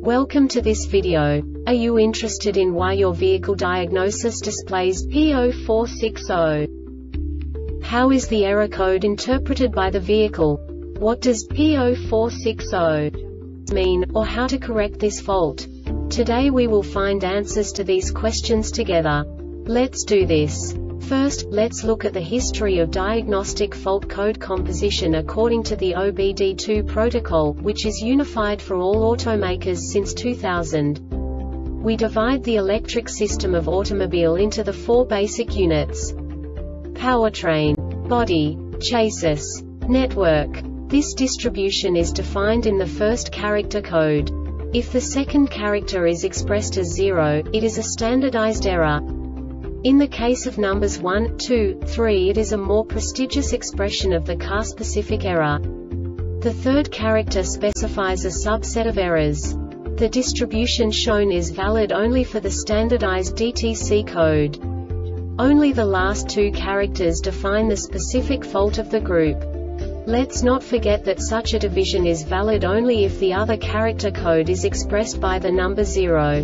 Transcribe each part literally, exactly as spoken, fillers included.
Welcome to this video. Are you interested in why your vehicle diagnosis displays P zero four six zero? How is the error code interpreted by the vehicle? What does P zero four six zero mean, or how to correct this fault? Today we will find answers to these questions together. Let's do this. First, let's look at the history of diagnostic fault code composition according to the O B D two protocol, which is unified for all automakers since two thousand. We divide the electric system of automobile into the four basic units: powertrain, body, chassis, network. This distribution is defined in the first character code. If the second character is expressed as zero, it is a standardized error. In the case of numbers one, two, three, it is a more prestigious expression of the car-specific error. The third character specifies a subset of errors. The distribution shown is valid only for the standardized D T C code. Only the last two characters define the specific fault of the group. Let's not forget that such a division is valid only if the other character code is expressed by the number zero.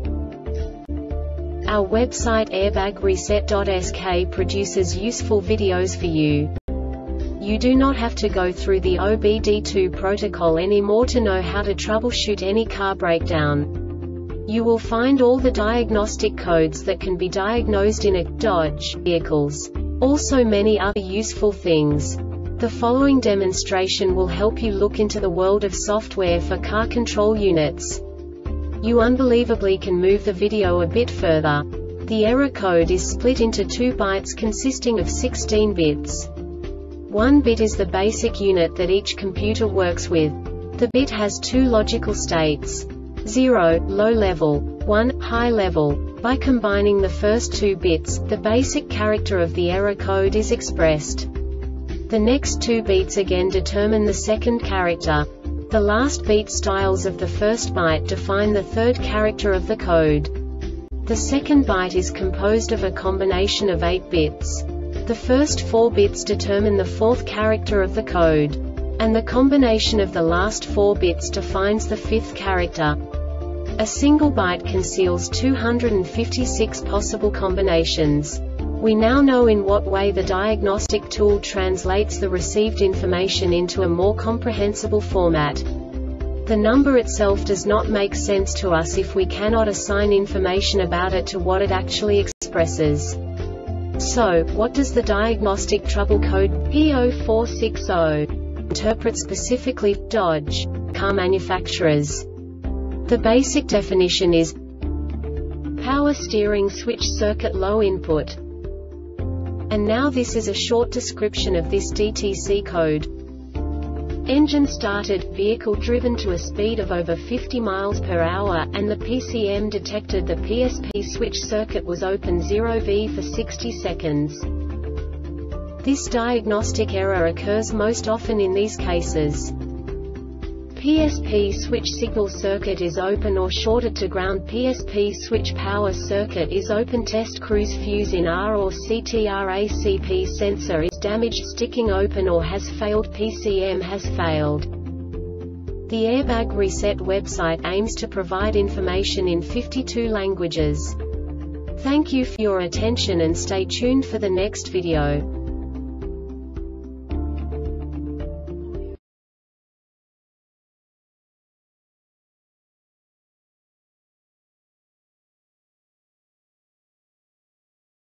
Our website airbag reset dot S K produces useful videos for you. You do not have to go through the O B D two protocol anymore to know how to troubleshoot any car breakdown. You will find all the diagnostic codes that can be diagnosed in a Dodge vehicles. Also many other useful things. The following demonstration will help you look into the world of software for car control units. You unbelievably can move the video a bit further. The error code is split into two bytes consisting of sixteen bits. One bit is the basic unit that each computer works with. The bit has two logical states: zero, low level, one, high level. By combining the first two bits, the basic character of the error code is expressed. The next two beats again determine the second character. The last beat styles of the first byte define the third character of the code. The second byte is composed of a combination of eight bits. The first four bits determine the fourth character of the code. And the combination of the last four bits defines the fifth character. A single byte conceals two hundred fifty-six possible combinations. We now know in what way the diagnostic tool translates the received information into a more comprehensible format. The number itself does not make sense to us if we cannot assign information about it to what it actually expresses. So, what does the diagnostic trouble code P zero four six zero interpret specifically for Dodge car manufacturers? The basic definition is power steering switch circuit low input. And now this is a short description of this D T C code. Engine started, vehicle driven to a speed of over fifty miles per hour, and the P C M detected the P S P switch circuit was open zero volts for sixty seconds. This diagnostic error occurs most often in these cases: P S P switch signal circuit is open or shorted to ground. P S P switch power circuit is open. Test cruise fuse in R or C T R A C P sensor is damaged. Sticking open or has failed. P C M has failed. The Airbag Reset website aims to provide information in fifty-two languages. Thank you for your attention and stay tuned for the next video.